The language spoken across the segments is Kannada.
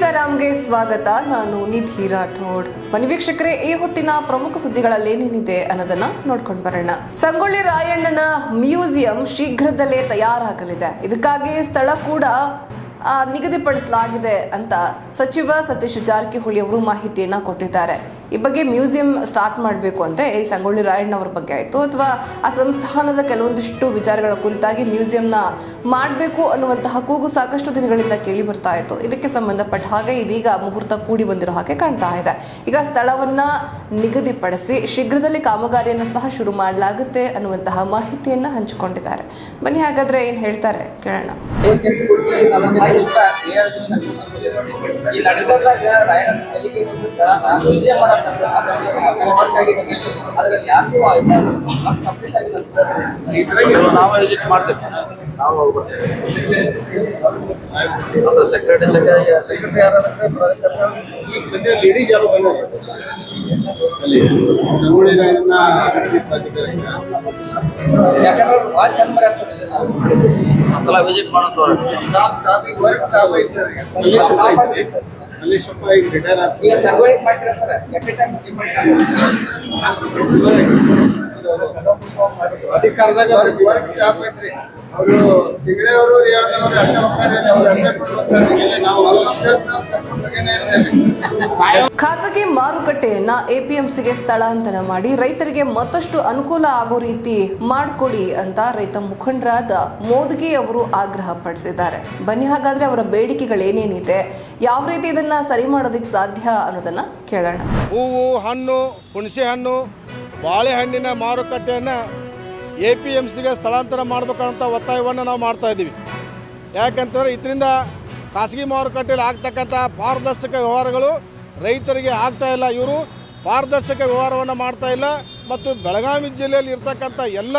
ಸೀತಾರಾಮ್ಗೆ ಸ್ವಾಗತ. ನಾನು ನಿಧಿ ರಾಠೋಡ್. ಬನ್ನಿ ವೀಕ್ಷಕರೇ, ಈ ಹೊತ್ತಿನ ಪ್ರಮುಖ ಸುದ್ದಿಗಳಲ್ಲಿ ಏನೇನಿದೆ ಅನ್ನೋದನ್ನ ನೋಡ್ಕೊಂಡು ಬರೋಣ. ಸಂಗೊಳ್ಳಿ ರಾಯಣ್ಣನ ಮ್ಯೂಸಿಯಂ ಶೀಘ್ರದಲ್ಲೇ ತಯಾರಾಗಲಿದೆ. ಇದಕ್ಕಾಗಿ ಸ್ಥಳ ಕೂಡ ನಿಗದಿಪಡಿಸಲಾಗಿದೆ ಅಂತ ಸಚಿವ ಸತೀಶ್ ಜಾರಕಿಹೊಳಿ ಅವರು ಮಾಹಿತಿಯನ್ನ ಕೊಟ್ಟಿದ್ದಾರೆ. ಈ ಬಗ್ಗೆ ಮ್ಯೂಸಿಯಂ ಸ್ಟಾರ್ಟ್ ಮಾಡಬೇಕು ಅಂದ್ರೆ ಈ ಸಂಗೊಳ್ಳಿ ರಾಯಣ್ಣ ಅವರ ಬಗ್ಗೆ ಆಯಿತು ಅಥವಾ ಆ ಸಂಸ್ಥಾನದ ಕೆಲವೊಂದಿಷ್ಟು ವಿಚಾರಗಳ ಕುರಿತಾಗಿ ಮ್ಯೂಸಿಯಂನ ಮಾಡಬೇಕು ಅನ್ನುವಂತಹ ಕೂಗು ಸಾಕಷ್ಟು ದಿನಗಳಿಂದ ಕೇಳಿ ಬರ್ತಾ ಇತ್ತು. ಇದಕ್ಕೆ ಸಂಬಂಧಪಟ್ಟ ಹಾಗೆ ಇದೀಗ ಮುಹೂರ್ತ ಕೂಡಿ ಬಂದಿರೋ ಹಾಗೆ ಕಾಣ್ತಾ ಇದೆ. ಈಗ ಸ್ಥಳವನ್ನ ನಿಗದಿಪಡಿಸಿ ಶೀಘ್ರದಲ್ಲಿ ಕಾಮಗಾರಿಯನ್ನು ಸಹ ಶುರು ಮಾಡಲಾಗುತ್ತೆ ಅನ್ನುವಂತಹ ಮಾಹಿತಿಯನ್ನ ಹಂಚಿಕೊಂಡಿದ್ದಾರೆ. ಬನ್ನಿ ಹಾಗಾದ್ರೆ ಏನ್ ಹೇಳ್ತಾರೆ ಕೇಳೋಣ. ನಾವು ವಿಸಿಟ್ ಮಾಡ್ತೀವಿ. ನಾವು ಸೆಕ್ರೆಟರಿ ಯಾರಾದ್ರೆ ಲೇಡೀಸ್ ಯಾರು ಒಂದ್ಸಲ ವಿಸಿಟ್ ಮಾಡೋದು. ಅಧಿಕಾರದಾಗ ಅವರು ತಿಂಗಳವರು ಖಾಸಗಿ ಮಾರುಕಟ್ಟೆಯನ್ನ ಎಪಿಎಂಸಿಗೆ ಸ್ಥಳಾಂತರ ಮಾಡಿ ರೈತರಿಗೆ ಮತ್ತಷ್ಟು ಅನುಕೂಲ ಆಗೋ ರೀತಿ ಮಾಡಿಕೊಡಿ ಅಂತ ರೈತ ಮುಖಂಡರಾದ ಮೋದಗಿ ಅವರು ಆಗ್ರಹ ಪಡಿಸಿದ್ದಾರೆ. ಬನ್ನಿ ಹಾಗಾದ್ರೆ ಅವರ ಬೇಡಿಕೆಗಳೇನೇನಿದೆ, ಯಾವ ರೀತಿ ಇದನ್ನ ಸರಿ ಮಾಡೋದಕ್ಕೆ ಸಾಧ್ಯ ಅನ್ನೋದನ್ನ ಕೇಳೋಣ. ಹೂವು, ಹಣ್ಣು, ಹುಣಸೆ ಹಣ್ಣು, ಬಾಳೆಹಣ್ಣಿನ ಮಾರುಕಟ್ಟೆಯನ್ನು ಎಪಿಎಂಸಿಗೆ ಸ್ಥಳಾಂತರ ಮಾಡಬೇಕಂತ ಒತ್ತಾಯವನ್ನು ನಾವು ಮಾಡ್ತಾ ಇದ್ದೀವಿ. ಯಾಕಂತಂದರೆ ಇದರಿಂದ ಖಾಸಗಿ ಮಾರುಕಟ್ಟೆಯಲ್ಲಿ ಆಗ್ತಕ್ಕಂಥ ಪಾರದರ್ಶಕ ವ್ಯವಹಾರಗಳು ರೈತರಿಗೆ ಆಗ್ತಾ ಇಲ್ಲ. ಇವರು ಪಾರದರ್ಶಕ ವ್ಯವಹಾರವನ್ನು ಮಾಡ್ತಾ ಇಲ್ಲ. ಮತ್ತು ಬೆಳಗಾವಿ ಜಿಲ್ಲೆಯಲ್ಲಿ ಇರ್ತಕ್ಕಂಥ ಎಲ್ಲ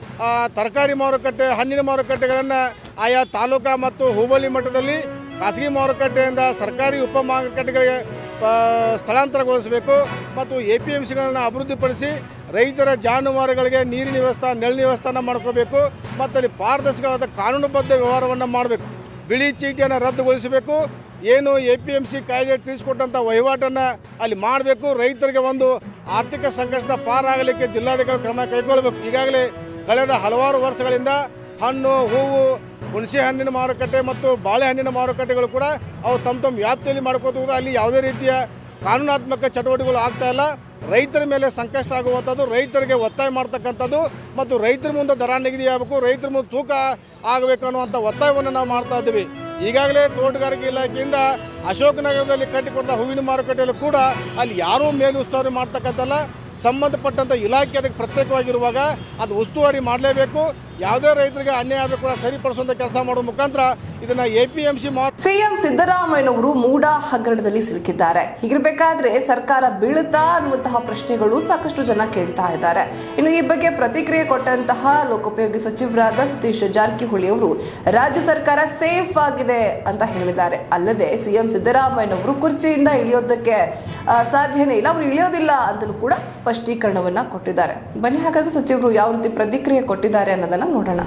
ತರಕಾರಿ ಮಾರುಕಟ್ಟೆ, ಹಣ್ಣಿನ ಮಾರುಕಟ್ಟೆಗಳನ್ನು ಆಯಾ ತಾಲೂಕಾ ಮತ್ತು ಹೋಬಳಿ ಮಟ್ಟದಲ್ಲಿ ಖಾಸಗಿ ಮಾರುಕಟ್ಟೆಯಿಂದ ಸರ್ಕಾರಿ ಉಪ ಮಾರುಕಟ್ಟೆಗಳಿಗೆ ಸ್ಥಳಾಂತರಗೊಳಿಸಬೇಕು. ಮತ್ತು ಎಪಿಎಂಸಿಗಳನ್ನು ಅಭಿವೃದ್ಧಿಪಡಿಸಿ ರೈತರ ಜಾನುವಾರುಗಳಿಗೆ ನೀರಿನ ವ್ಯವಸ್ಥೆ, ನೆರಳಿನ ವ್ಯವಸ್ಥೆನ ಮಾಡ್ಕೋಬೇಕು. ಮತ್ತು ಅಲ್ಲಿ ಪಾರದರ್ಶಕವಾದ ಕಾನೂನುಬದ್ಧ ವ್ಯವಹಾರವನ್ನು ಮಾಡಬೇಕು. ಬಿಳಿ ಚೀಟಿಯನ್ನು ರದ್ದುಗೊಳಿಸಬೇಕು. ಏನು ಎಪಿಎಂಸಿ ಕಾಯ್ದೆ ತಿಳಿಸಿಕೊಟ್ಟಂಥ ವಹಿವಾಟನ್ನು ಅಲ್ಲಿ ಮಾಡಬೇಕು. ರೈತರಿಗೆ ಒಂದು ಆರ್ಥಿಕ ಸಂಕಷ್ಟದ ಪಾರಾಗಲಿಕ್ಕೆ ಜಿಲ್ಲಾಧಿಕಾರಿ ಕ್ರಮ ಕೈಗೊಳ್ಳಬೇಕು. ಈಗಾಗಲೇ ಕಳೆದ ಹಲವಾರು ವರ್ಷಗಳಿಂದ ಹಣ್ಣು, ಹೂವು, ಹುಣಸೆ ಹಣ್ಣಿನ ಮಾರುಕಟ್ಟೆ ಮತ್ತು ಬಾಳೆಹಣ್ಣಿನ ಮಾರುಕಟ್ಟೆಗಳು ಕೂಡ ಅವು ತಮ್ಮ ವ್ಯಾಪ್ತಿಯಲ್ಲಿ ಮಾಡ್ಕೋತ ಅಲ್ಲಿ ಯಾವುದೇ ರೀತಿಯ ಕಾನೂನಾತ್ಮಕ ಚಟುವಟಿಕೆಗಳು ಆಗ್ತಾಯಿಲ್ಲ. ರೈತರ ಮೇಲೆ ಸಂಕಷ್ಟ ಆಗುವಂಥದ್ದು, ರೈತರಿಗೆ ಒತ್ತಾಯ ಮಾಡ್ತಕ್ಕಂಥದ್ದು ಮತ್ತು ರೈತರ ಮುಂದೆ ದರ ನಿಗದಿ ಆಗಬೇಕು, ರೈತರ ಮುಂದೆ ತೂಕ ಆಗಬೇಕು ಅನ್ನುವಂಥ ಒತ್ತಾಯವನ್ನು ನಾವು ಮಾಡ್ತಾ ಇದ್ದೀವಿ. ಈಗಾಗಲೇ ತೋಟಗಾರಿಕೆ ಇಲಾಖೆಯಿಂದ ಅಶೋಕನಗರದಲ್ಲಿ ಕಟ್ಟಿಕೊಟ್ಟ ಹೂವಿನ ಮಾರುಕಟ್ಟೆಯಲ್ಲೂ ಕೂಡ ಅಲ್ಲಿ ಯಾರೂ ಮೇಲುಸ್ತುವಾರಿ ಮಾಡ್ತಕ್ಕಂಥಲ್ಲ. ಸಂಬಂಧಪಟ್ಟಂಥ ಇಲಾಖೆ ಅದಕ್ಕೆ ಪ್ರತ್ಯೇಕವಾಗಿರುವಾಗ ಅದು ಉಸ್ತುವಾರಿ ಮಾಡಲೇಬೇಕು. ಯಾವುದೇ ರೈತರಿಗೆ ಅನ್ಯಾಯ ಆದರೂ ಕೂಡ ಸರಿಪಡಿಸುವಂಥ ಕೆಲಸ ಮಾಡುವ ಮುಖಾಂತರ ಇದನ್ನ ಎಪಿಎಂಸಿ ಸಿಎಂ ಸಿದ್ದರಾಮಯ್ಯನವರು ಮೂಡ ಹಗರಣದಲ್ಲಿ ಸಿಲುಕಿದ್ದಾರೆ. ಹೀಗಿರಬೇಕಾದ್ರೆ ಸರ್ಕಾರ ಬೀಳುತ್ತಾ ಅನ್ನುವಂತಹ ಪ್ರಶ್ನೆಗಳು ಸಾಕಷ್ಟು ಜನ ಕೇಳ್ತಾ ಇದ್ದಾರೆ. ಇನ್ನು ಈ ಬಗ್ಗೆ ಪ್ರತಿಕ್ರಿಯೆ ಕೊಟ್ಟಂತಹ ಲೋಕೋಪಯೋಗಿ ಸಚಿವರಾದ ಸತೀಶ್ ಜಾರಕಿಹೊಳಿ ಅವರು ರಾಜ್ಯ ಸರ್ಕಾರ ಸೇಫ್ ಆಗಿದೆ ಅಂತ ಹೇಳಿದ್ದಾರೆ. ಅಲ್ಲದೆ ಸಿಎಂ ಸಿದ್ದರಾಮಯ್ಯನವರು ಕುರ್ಚಿಯಿಂದ ಇಳಿಯೋದಕ್ಕೆ ಸಾಧ್ಯನೇ ಇಲ್ಲ, ಅವರು ಇಳಿಯೋದಿಲ್ಲ ಅಂತಲೂ ಕೂಡ ಸ್ಪಷ್ಟೀಕರಣವನ್ನ ಕೊಟ್ಟಿದ್ದಾರೆ. ಬನ್ನಿ ಹಾಗಾದ್ರೆ ಸಚಿವರು ಯಾವ ರೀತಿ ಪ್ರತಿಕ್ರಿಯೆ ಕೊಟ್ಟಿದ್ದಾರೆ ಅನ್ನೋದನ್ನ ನೋಡೋಣ.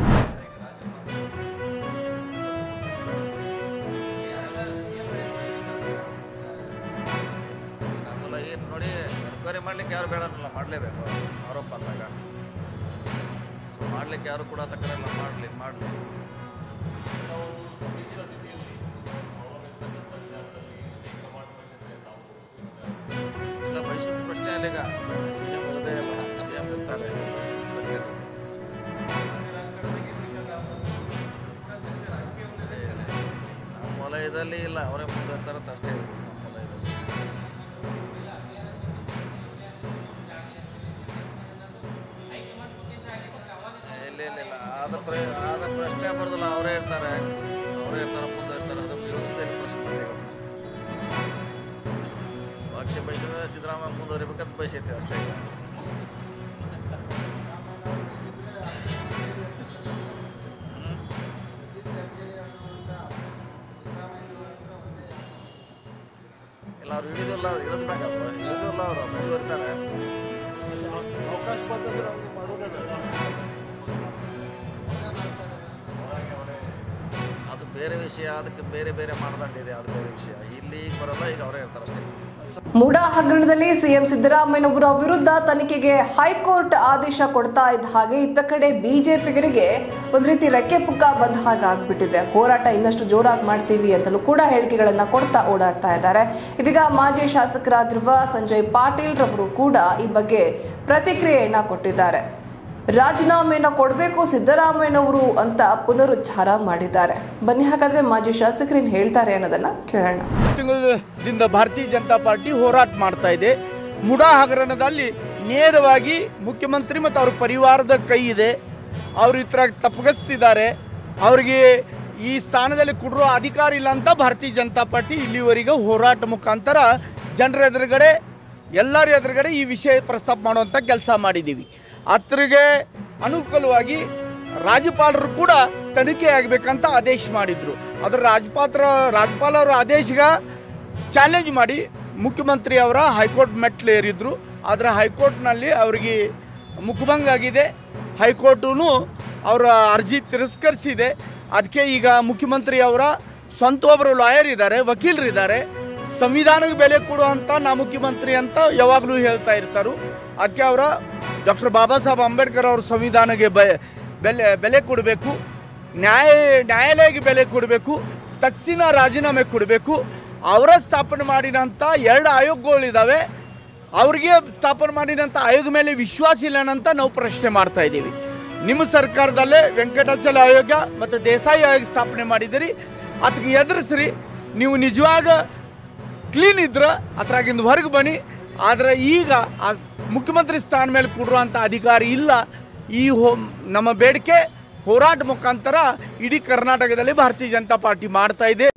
ನೋಡಿ, ಎನ್ಕ್ವೈರಿ ಮಾಡ್ಲಿಕ್ಕೆ ಯಾರು ಬೇಡಲ್ಲ, ಮಾಡಲೇಬೇಕು ಆರೋಪ ಅಂದಾಗ. ಸೊ ಮಾಡ್ಲಿಕ್ಕೆ ಯಾರು ಕೂಡ ತಕರಲ್ಲ, ಮಾಡಲಿ ಇಲ್ಲ. ಬಯಸಿದ ಪ್ರಶ್ನೆ ಇಲ್ಲ. ಈಗ ಸಿಎಂ ಇರದೇ ಇಲ್ಲ, ಸಿಎಂ ಇರ್ತಾರೆ, ಪ್ರಶ್ನೆ ನಮ್ಮ ವಲಯದಲ್ಲಿ ಇಲ್ಲ, ಅವರೇ ಮುಂದುವರ್ತಾರಂತ ಅಷ್ಟೇ ಇದೆ ನಮ್ಮ ವಲಯದಲ್ಲಿ. ಇಲ್ಲ ಆದ ಪ್ರಶ್ನೆ ಬರೋದಿಲ್ಲ. ಅವರೇ ಇರ್ತಾರೆ, ಮುಂದೆ ಇರ್ತಾರೆ. ಅದನ್ನು ತಿಳಿಸೋದೇನು ಪ್ರಶ್ನೆ ಬಂದಿದೆ. ಪಕ್ಷ ಬಯಸಿದ್ರೆ ಸಿದ್ದರಾಮಯ್ಯ ಮುಂದುವರಿಬೇಕಂತ ಬಯಸೈತೆ ಅಷ್ಟೇ. ಈಗ ಇಲ್ಲ, ಅವ್ರು ಇಳಿದಿಲ್ಲ, ಅವರು ಮುಂದುವರಿತಾರೆ. ಅವಕಾಶ ಬಂದ್ರೆ ಅದು ಬೇರೆ ವಿಷಯ, ಅದಕ್ಕೆ ಬೇರೆ ಬೇರೆ ಮಾನದಂಡ ಇದೆ, ಅದು ಬೇರೆ ವಿಷಯ. ಇಲ್ಲಿ ಈಗ ಬರೋಲ್ಲ, ಈಗ ಅವರೇ ಇರ್ತಾರೆ ಅಷ್ಟೇ. ಮೂಡಾ ಹಗರಣದಲ್ಲಿ ಸಿಎಂ ಸಿದ್ದರಾಮಯ್ಯನವರ ವಿರುದ್ಧ ತನಿಖೆಗೆ ಹೈಕೋರ್ಟ್ ಆದೇಶ ಕೊಡ್ತಾ ಇದ್ದ ಹಾಗೆ ಇತ್ತ ಕಡೆ ಬಿಜೆಪಿಗರಿಗೆ ಒಂದು ರೀತಿ ರೆಕ್ಕೆ ಪುಕ್ಕ ಬಂದ ಹಾಗೆ ಆಗ್ಬಿಟ್ಟಿದೆ. ಹೋರಾಟ ಇನ್ನಷ್ಟು ಜೋರಾಗಿ ಮಾಡ್ತೀವಿ ಅಂತಲೂ ಕೂಡ ಹೇಳಿಕೆಗಳನ್ನ ಕೊಡ್ತಾ ಓಡಾಡ್ತಾ ಇದ್ದಾರೆ. ಇದೀಗ ಮಾಜಿ ಶಾಸಕರಾಗಿರುವ ಸಂಜಯ್ ಪಾಟೀಲ್ ರವರು ಕೂಡ ಈ ಬಗ್ಗೆ ಪ್ರತಿಕ್ರಿಯೆಯನ್ನ ಕೊಟ್ಟಿದ್ದಾರೆ. ರಾಜೀನಾಮೆಯನ್ನ ಕೊಡಬೇಕು ಸಿದ್ದರಾಮಯ್ಯನವರು ಅಂತ ಪುನರುಚ್ಚಾರ ಮಾಡಿದ್ದಾರೆ. ಬನ್ನಿ ಹಾಗಾದ್ರೆ ಮಾಜಿ ಶಾಸಕರು ಏನು ಹೇಳ್ತಾರೆ ಅನ್ನೋದನ್ನ ಕೇಳೋಣ. ತಿಂಗಳಿಂದ ಭಾರತೀಯ ಜನತಾ ಪಾರ್ಟಿ ಹೋರಾಟ ಮಾಡ್ತಾ ಇದೆ. ಮುಡಾ ಹಗರಣದಲ್ಲಿ ನೇರವಾಗಿ ಮುಖ್ಯಮಂತ್ರಿ ಮತ್ತು ಅವ್ರ ಪರಿವಾರದ ಕೈ ಇದೆ. ಅವರು ಈ ಥರ ತಪ್ಪಗಿಸ್ತಿದ್ದಾರೆ. ಅವರಿಗೆ ಈ ಸ್ಥಾನದಲ್ಲಿ ಕೊಡೋ ಅಧಿಕಾರ ಇಲ್ಲ ಅಂತ ಭಾರತೀಯ ಜನತಾ ಪಾರ್ಟಿ ಇಲ್ಲಿವರೆಗೆ ಹೋರಾಟ ಮುಖಾಂತರ ಜನರ ಎದುರುಗಡೆ ಎಲ್ಲರ ಎದುರುಗಡೆ ಈ ವಿಷಯ ಪ್ರಸ್ತಾಪ ಮಾಡುವಂಥ ಕೆಲಸ ಮಾಡಿದ್ದೀವಿ. ಅತ್ರಿಗೆ ಅನುಕೂಲವಾಗಿ ರಾಜ್ಯಪಾಲರು ಕೂಡ ತನಿಖೆ ಆಗಬೇಕಂತ ಆದೇಶ ಮಾಡಿದರು. ಅದರ ರಾಜ್ಯಪಾಲರ ಆದೇಶಗೆ ಚಾಲೆಂಜ್ ಮಾಡಿ ಮುಖ್ಯಮಂತ್ರಿ ಅವರ ಹೈಕೋರ್ಟ್ ಮೆಟ್ಲೇರಿದ್ರು. ಆದರೆ ಹೈಕೋರ್ಟ್ನಲ್ಲಿ ಅವರಿಗೆ ಮುಖಭಂಗ ಆಗಿದೆ. ಹೈಕೋರ್ಟು ಅವರ ಅರ್ಜಿ ತಿರಸ್ಕರಿಸಿದೆ. ಅದಕ್ಕೆ ಈಗ ಮುಖ್ಯಮಂತ್ರಿ ಅವರ ಸ್ವಂತ ಒಬ್ಬರು ಲಾಯರ್ ಇದ್ದಾರೆ, ವಕೀಲರಿದ್ದಾರೆ. ಸಂವಿಧಾನಕ್ಕೆ ಬೆಲೆ ಕೊಡುವಂಥ ನಾ ಮುಖ್ಯಮಂತ್ರಿ ಅಂತ ಯಾವಾಗಲೂ ಹೇಳ್ತಾ ಇರ್ತಾರೆ. ಅದಕ್ಕೆ ಅವರ ಡಾಕ್ಟರ್ ಬಾಬಾ ಸಾಹೇಬ್ ಅಂಬೇಡ್ಕರ್ ಅವ್ರ ಸಂವಿಧಾನಕ್ಕೆ ಬೆಲೆ ಕೊಡಬೇಕು, ನ್ಯಾಯಾಲಯಕ್ಕೆ ಬೆಲೆ ಕೊಡಬೇಕು, ತಕ್ಷಣ ರಾಜೀನಾಮೆ ಕೊಡಬೇಕು. ಅವರ ಸ್ಥಾಪನೆ ಮಾಡಿದಂಥ 2 ಆಯೋಗಗಳಿದ್ದಾವೆ. ಅವ್ರಿಗೆ ಸ್ಥಾಪನೆ ಮಾಡಿದಂಥ ಆಯೋಗ ಮೇಲೆ ವಿಶ್ವಾಸ ಇಲ್ಲನಂತ ನಾವು ಪ್ರಶ್ನೆ ಮಾಡ್ತಾ ಇದ್ದೀವಿ. ನಿಮ್ಮ ಸರ್ಕಾರದಲ್ಲೇ ವೆಂಕಟಾಚಲ ಆಯೋಗ ಮತ್ತು ದೇಸಾಯಿ ಆಯೋಗ ಸ್ಥಾಪನೆ ಮಾಡಿದಿರಿ. ಅದಕ್ಕೆ ಎದುರಿಸ್ರಿ. ನೀವು ನಿಜವಾಗ ಕ್ಲೀನ್ ಇದ್ರೆ ಅದ್ರಾಗಿಂದ ಹೊರಗೆ ಬನ್ನಿ. ಆದರೆ ಈಗ ಆ ಮುಖ್ಯಮಂತ್ರಿ ಸ್ಥಾನ ಮೇಲೆ ಕೊಡುವಂಥ ಅಧಿಕಾರ ಇಲ್ಲ. ಈ ನಮ್ಮ ಬೇಡಿಕೆ ಹೋರಾಟ ಮುಖಾಂತರ ಇಡೀ ಕರ್ನಾಟಕದಲ್ಲಿ ಭಾರತೀಯ ಜನತಾ ಪಾರ್ಟಿ ಮಾಡ್ತಾ ಇದೆ.